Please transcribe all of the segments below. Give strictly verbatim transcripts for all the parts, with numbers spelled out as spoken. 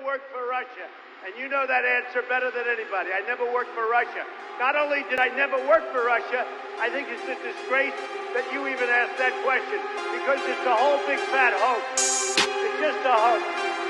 worked for Russia, and you know that answer better than anybody. I never worked for Russia. Not only did I never work for Russia, I think it's a disgrace that you even asked that question, because it's a whole big fat hoax. It's just a hoax.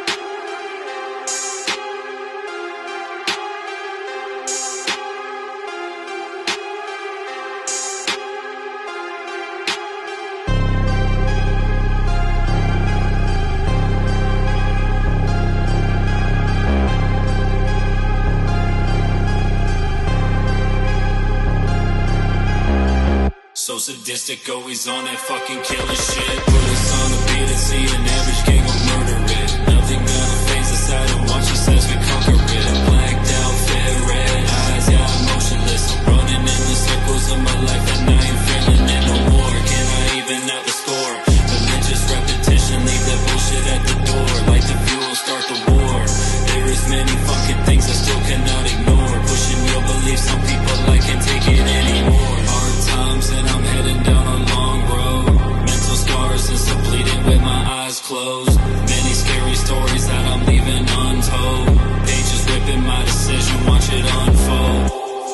So sadistic, always on that fucking killing shit. Put us on the beat and see an average gang will murder it. Nothing gonna phase us out and watch us as we conquer it. Blacked out, fit, red eyes, yeah, I'm motionless. I'm running in the circles of my life and I ain't feeling it no more. Can I even out the score? Religious repetition, leave that bullshit at the door. Light the fuel, start the war. There is many fucking things I still cannot ignore. Pushing your beliefs, some people I can't take it anymore. Hard times and I'm heading down a long road. Mental scars and still bleeding with my eyes closed. Many scary stories that I'm leaving untold. Pages ripping my decision, watch it unfold.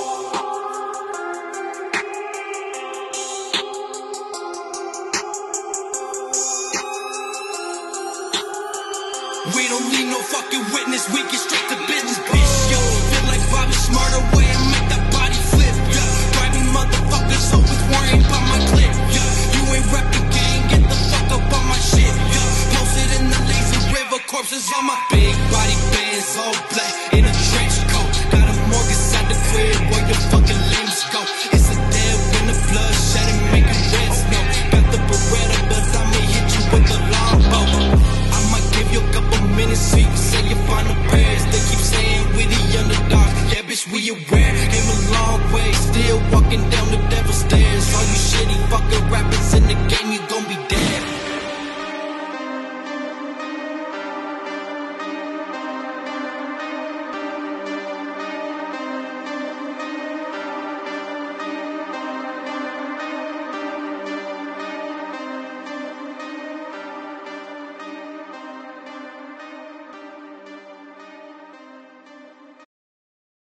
We don't need no fucking witness, we get straight to business, bitch, yo. Feel like Bobby Smarter way and make that body flip, yeah. Driving motherfuckers always worrying about my clip, yeah. You ain't rep the game, get the fuck up on my shit, yeah. Posted in the lazy river, corpses on my big body bands, all black in a trench coat. Got a mortgage inside the crib, where your fucking limbs go. It's a dead when the blood shedding, making red snow. Got the Beretta, but I'ma hit you with the longbow. I might give you a couple minutes so you can say you find the prayers. They keep saying we the underdogs, yeah bitch we aware.